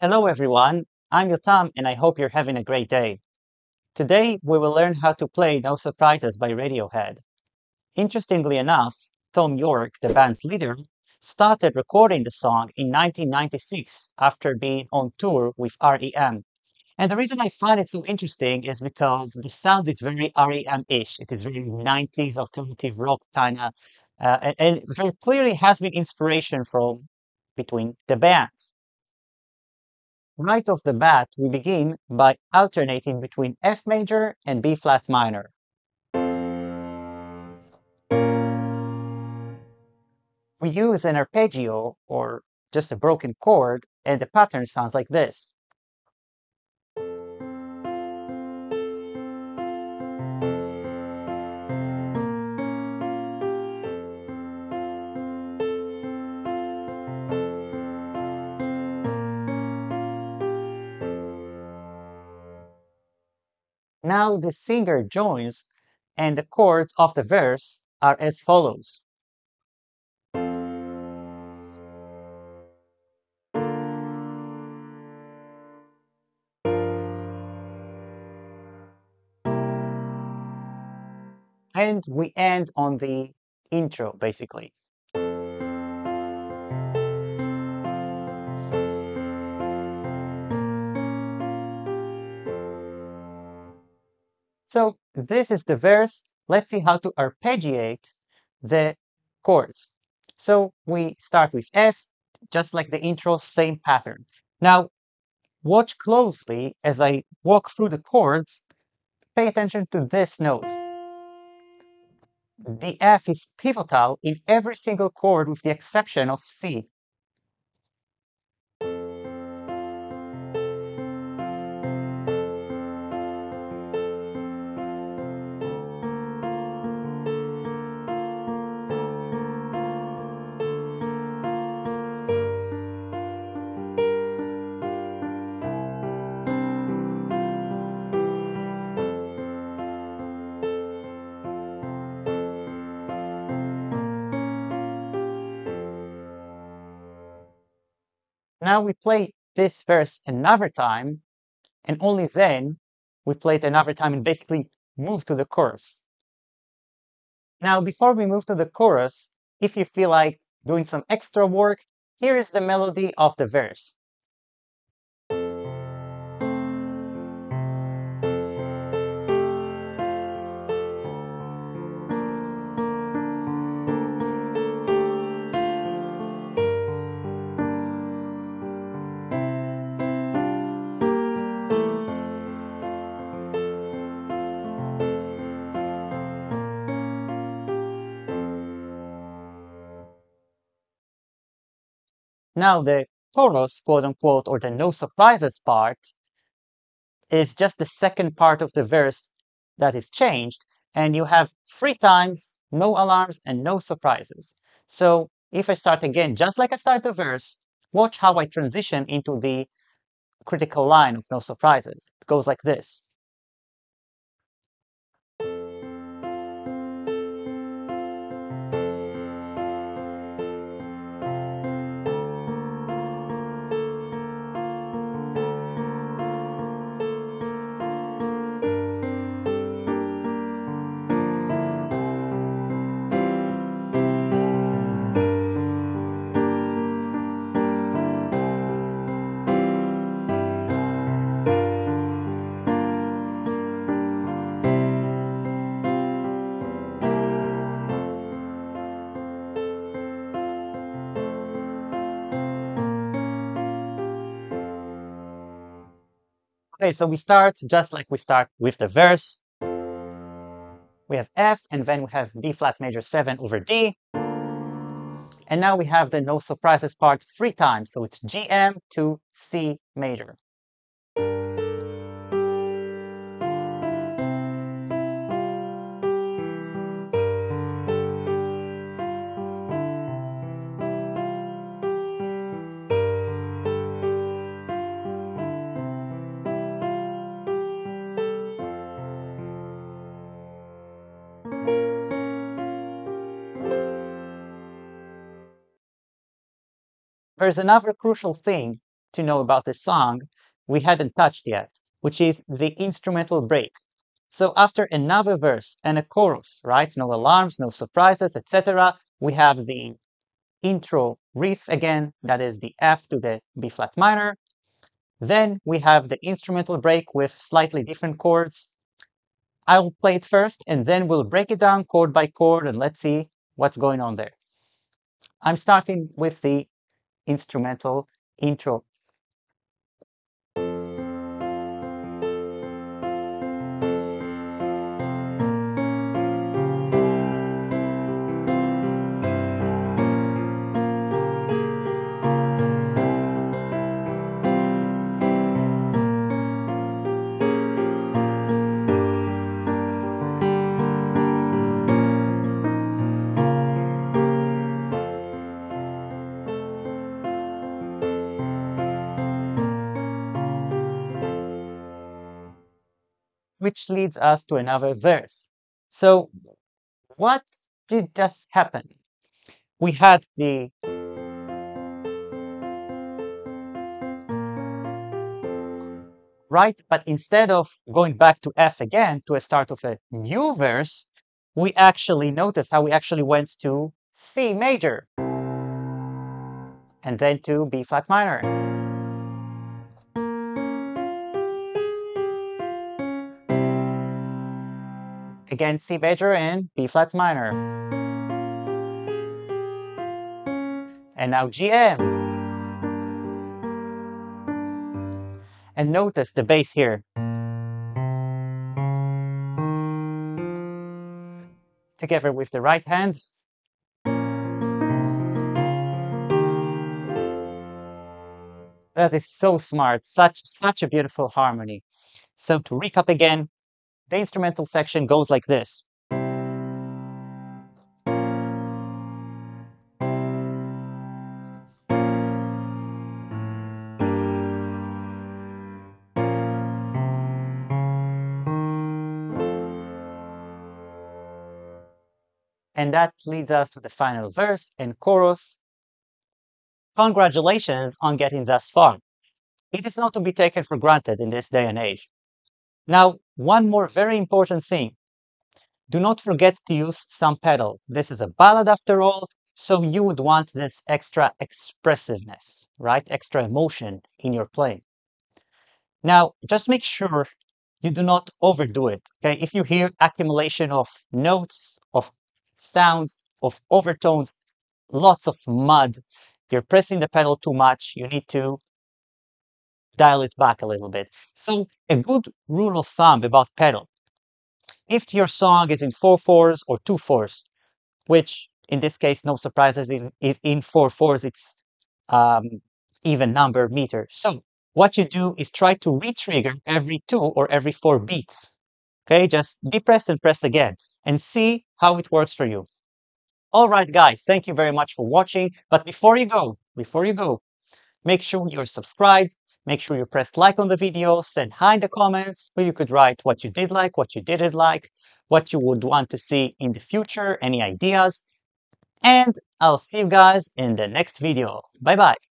Hello everyone, I'm Yotam and I hope you're having a great day. Today we will learn how to play No Surprises by Radiohead. Interestingly enough, Tom York, the band's leader, started recording the song in 1996 after being on tour with REM. And the reason I find it so interesting is because the sound is very REM-ish. It is very 90s alternative rock kind of, and very clearly has been inspiration from between the bands. Right off the bat, we begin by alternating between F major and B flat minor. We use an arpeggio or just a broken chord, and the pattern sounds like this. Now the singer joins, and the chords of the verse are as follows. And we end on the intro, basically. So this is the verse. Let's see how to arpeggiate the chords. So we start with F, just like the intro, same pattern. Now, watch closely as I walk through the chords. Pay attention to this note. The F is pivotal in every single chord with the exception of C. Now we play this verse another time, and only then we play it another time and basically move to the chorus. Now, before we move to the chorus, if you feel like doing some extra work, here is the melody of the verse. Now, the chorus, quote unquote, or the no surprises part, is just the second part of the verse that is changed, and you have three times no alarms and no surprises. So if I start again, just like I start the verse, watch how I transition into the critical line of no surprises. It goes like this. Okay, so we start just like we start with the verse. We have F, and then we have B flat major 7 over D. And now we have the no surprises part three times. So it's GM to C major. There's another crucial thing to know about this song we hadn't touched yet, which is the instrumental break. So after another verse and a chorus, right? No alarms, no surprises, etc. We have the intro riff again, that is the F to the B flat minor. Then we have the instrumental break with slightly different chords. I'll play it first and then we'll break it down chord by chord and let's see what's going on there. I'm starting with the instrumental intro. Which leads us to another verse. So what did just happen? We had the right, but instead of going back to F again to a start of a new verse, we actually notice how we actually went to C major and then to B flat minor. Again, C major and B flat minor. And now GM. And notice the bass here. Together with the right hand. That is so smart, such a beautiful harmony. So to recap again, the instrumental section goes like this. And that leads us to the final verse and chorus. Congratulations on getting thus far. It is not to be taken for granted in this day and age. Now, one more very important thing. Do not forget to use some pedal. This is a ballad after all, so you would want this extra expressiveness, right? Extra emotion in your playing. Now, just make sure you do not overdo it, okay? If you hear accumulation of notes, of sounds, of overtones, lots of mud, you're pressing the pedal too much, you need to dial it back a little bit. So a good rule of thumb about pedal, if your song is in 4/4s or 2/4s, which in this case, no surprises, is in 4/4s, it's even number meter. So what you do is try to re-trigger every 2 or every 4 beats. Okay, just depress and press again and see how it works for you. All right, guys, thank you very much for watching. But before you go, make sure you're subscribed. Make sure you press like on the video, send hi in the comments, where you could write what you did like, what you didn't like, what you would want to see in the future, any ideas. And I'll see you guys in the next video. Bye bye.